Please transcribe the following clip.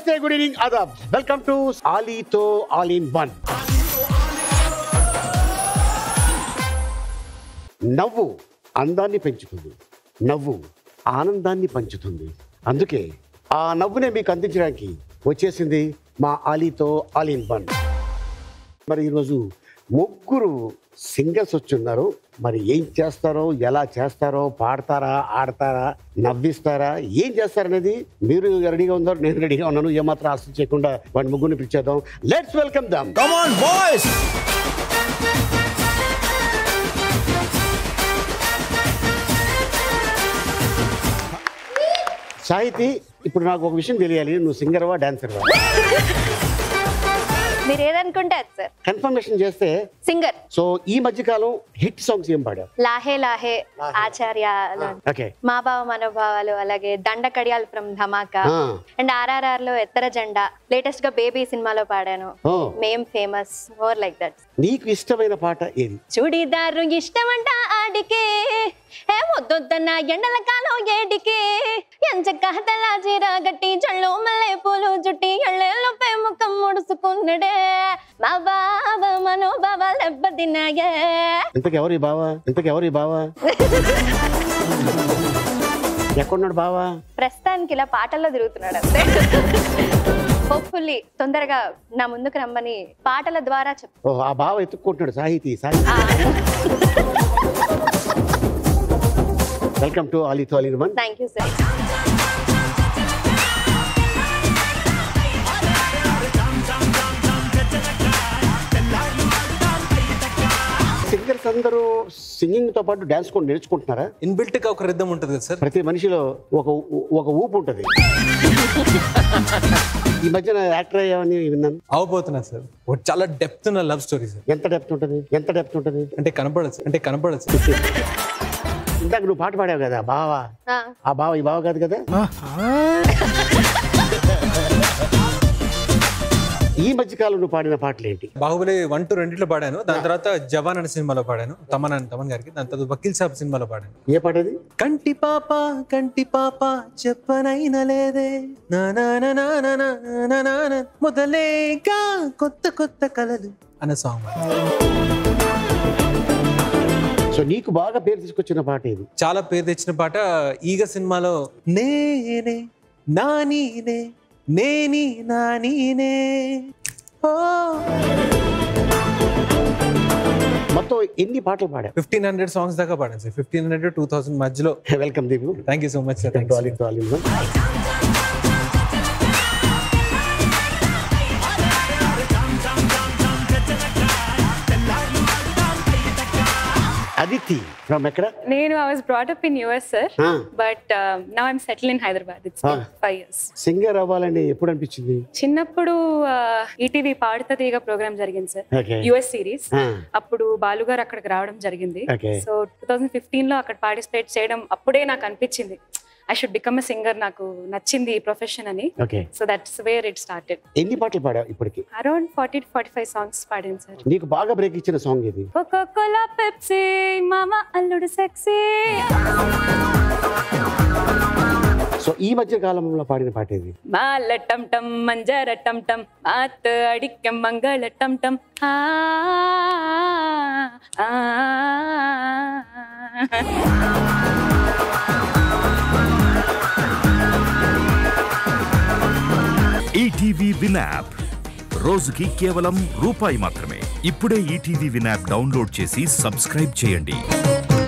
Namaste, good evening, Adab. Welcome to Alitho All in One. నవ్వు అందాన్ని పెంచుతుంది, నవ్వు ఆనందాన్ని పంచుతుంది. అందుకే ఆ నవ్వునే మీకు అందించడానికి వచ్చేసింది మా ఆలీతో ఆల్ ఇన్ వన్. మరి ఈరోజు ముగ్గురు సింగర్స్ వచ్చున్నారు. మరి ఏం చేస్తారో, ఎలా చేస్తారో, పాడతారా, ఆడతారా, నవ్విస్తారా, ఏం చేస్తారనేది మీరు రెడీగా ఉన్నారు, నేను రెడీగా ఉన్నాను. ఏమాత్రం ఆశ చేయకుండా వాడి ముగ్గురిని పిలిచేద్దాం. Let's welcome them. Come on boys. Sahithi, ఇప్పుడు నాకు ఒక విషయం తెలియాలి, నువ్వు సింగర్వా డాన్సర్వా? మీరు ఏదనుకుంటే అది సార్. కన్ఫర్మేషన్ చేస్తే సింగర్. సో ఈ మధ్య కాలం హిట్ సాంగ్స్ ఏం పాడావు? లాహే లాహే, ఆచార్య, మా బావ మనోభావాలు, అలాగే దండ కడియాలు ఫ్రమ్ ధమాకా అండ్ RRR లో ఎత్తర జెండా, లేటెస్ట్ గా బేబీ సినిమాలో పాడాను. మేం ఫేమస్, మోర్ లైక్ దట్. నీకు ఇష్టమైన పాట ఏది? చూడీదారు ఇష్టమంట ఆడికే, ఏ వద్దొద్దన్న ఎండల కాలం ఏడికే, ఎంచక్క తలాజీరా గట్టి చళ్ళు మల్లె పూలు జుట్టి ఎళ్ళేళ్ళు పై ముఖం ముడుచుకున్నడే, మా బావ మనోభావాలు దెబ్బతిన్నాయే. ఇంతకెవరి బావా? ఇంతకెవరి బావా? ఎక్కడున్నాడు బావా? ప్రస్తుతానికి ఇలా పాటల్లో తిరుగుతున్నాడు అంతే. హోప్ఫుల్లీ తొందరగా నా ముందుకు రమ్మని పాటల ద్వారా చెప్పు. ఆ బావ ఎత్తుక్కుంటున్నాడు. సాహితి, వెల్కమ్ టు ఆలీతో all in one. Thank you sir. Singers అందరూ సింగింగ్ తో పాటు డాన్స్ కూడా నేర్చుకుంటున్నారా? ఇన్బిల్ట్ గా ఒక రిథమ్ ఉంటుంది కదా సార్. ప్రతి మనిషిలో ఒక ఊపు ఉంటుంది. ఈ మధ్యన యాక్టర్ అయ్యావని విన్నాను. అవబోతున్నా సార్. చాలా డెప్త్ ఉన్న లవ్ స్టోరీ సార్. ఎంత డెప్త్ ఉంటుంది? ఎంత డెప్త్ ఉంటుంది అంటే కనపడచ్చు. ఇందాక నువ్వు పాట పాడావు కదా బావా, ఆ బావ ఈ బావ కాదు కదా. ఈ మధ్య కాలం నువ్వు పాడిన పాటలు ఏంటి? బాహుబలి 1, 2 రెండిట్లో పాడాను. దాని తర్వాత జవాన్ అనే సినిమాలో పాడాను, తమన్ గారికి. దాని తర్వాత వకీల్ సాబ్ సినిమాలో పాడాను. ఏ పాట అది? కంటి పాప చెప్పనైనా లేదే, మొదలేగా కొత్త కలలు అనే సాంగ్. సో నీకు బాగా పేరు తీసుకొచ్చిన పాట ఇది? చాలా పేరు తెచ్చిన పాట ఈగ సినిమాలో నేనే నానీనే నేని నానీనే. మొత్తం ఎన్ని పాటలు పాడా? 1500 సాంగ్స్ దాకా పాడాను సార్. 1500 2000 మధ్యలో. Welcome Deepu. Thank you so much sir. Aditi from ఎక్కడ? నేను I was brought up in US sir, but now I'm settled in Hyderabad. It's been 5 years. Singer అవ్వాలని ఎప్పుడు అనిపించింది? చిన్నప్పుడు ETV పాడుతదిగా ప్రోగ్రామ్ జరిగింది సార్, US సిరీస్. అప్పుడు బాలు గారు అక్కడికి రావడం జరిగింది. సో 2015 లో అక్కడ పార్టిసిపేట్ చేయడం అప్పుడే నాకు అనిపించింది I should become a singer. నాకు నచ్చింది ఈ ప్రొఫెషన్ అని. So that's where it started. ఎన్ని పాటలు పాడావు ఇప్పటికి? అరౌండ్ 40 to 45 సాంగ్స్ పాడాను సార్. నీకు బాగా బ్రేక్ ఇచ్చిన సాంగ్ ఏది? కోకా కోలా పెప్సీ మామా అల్లుడు సెక్సీ. సో ఈ మధ్య కాలంలో పాడిన పాట ఏది? మాల టమ్ టమ్ మంజర టమ్ టమ్ ఆత్ అడిక్కెం మంగళ టమ్ టమ్. ETV విన్ యాప్ రోజుకి కేవలం రూపాయి మాత్రమే. ఇప్పుడే ETV విన్ యాప్ డౌన్లోడ్ చేసి సబ్స్క్రైబ్ చేయండి.